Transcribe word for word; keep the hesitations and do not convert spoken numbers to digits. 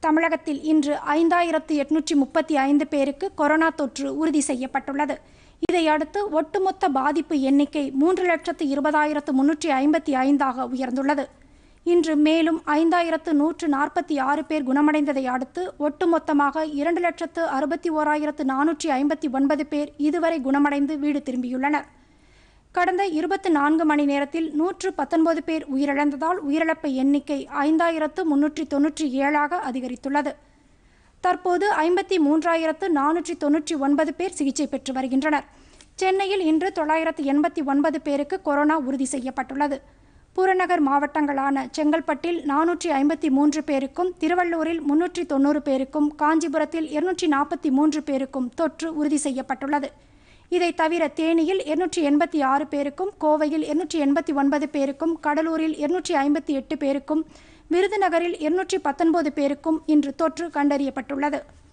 தமிழகத்தில் இன்று ஐந்தாயிரத்து எட்நூற்றி முப்பத்தி ஐந்து பேருக்கு கொரோனா தொற்று உறுதி செய்யப்பட்டுள்ளது. இதையடுத்து ஒட்டுமொத்த பாதிப்பு எண்ணிக்கை மூன்று லட்சத்து இருபதாயிரத்து முன்னூற்றி ஐம்பத்தி ஐந்தாக உயர்ந்துள்ளது. இன்று மேலும் ஐந்தாயிரத்து நூற்று நாற்பத்தி ஆறு பேர் குணமடைந்ததை அடுத்து ஒட்டுமொத்தமாக இரண்டு லட்சத்து அறுபத்தி ஓராயிரத்து நானூற்றி ஐம்பத்தி ஒன்பது பேர் இதுவரை குணமடைந்து வீடு திரும்பியுள்ளனர். கடந்த இருபத்தி நான்கு மணி நேரத்தில் நூற்று பத்தொன்பது பேர் உயிரிழந்ததால் உயிரிழப்பு எண்ணிக்கை ஐந்தாயிரத்து முன்னூற்றி தொன்னூற்றி ஏழாக அதிகரித்துள்ளது. தற்போது ஐம்பத்தி மூன்றாயிரத்து நானூற்றி தொன்னூற்றி ஒன்பது பேர் சிகிச்சை பெற்று வருகின்றனர். சென்னையில் இன்று தொள்ளாயிரத்து எண்பத்தி ஒன்பது பேருக்கு கொரோனா உறுதி செய்யப்பட்டுள்ளது. புறநகர் மாவட்டங்களான செங்கல்பட்டில் நானூற்றி ஐம்பத்தி மூன்று பேருக்கும், திருவள்ளூரில் முன்னூற்றி தொண்ணூறு பேருக்கும், காஞ்சிபுரத்தில் இருநூற்றி நாற்பத்தி மூன்று பேருக்கும் தொற்று உறுதி செய்யப்பட்டுள்ளது. இதை தவிர தேனியில் இருநூற்றி எண்பத்தி ஆறு பேருக்கும், கோவையில் இருநூற்றி எண்பத்தி ஒன்பது பேருக்கும், கடலூரில் இருநூற்றி ஐம்பத்தி எட்டு பேருக்கும், விருதுநகரில் இருநூற்றி பத்தொன்பது பேருக்கும் இன்று தொற்று கண்டறியப்பட்டுள்ளது.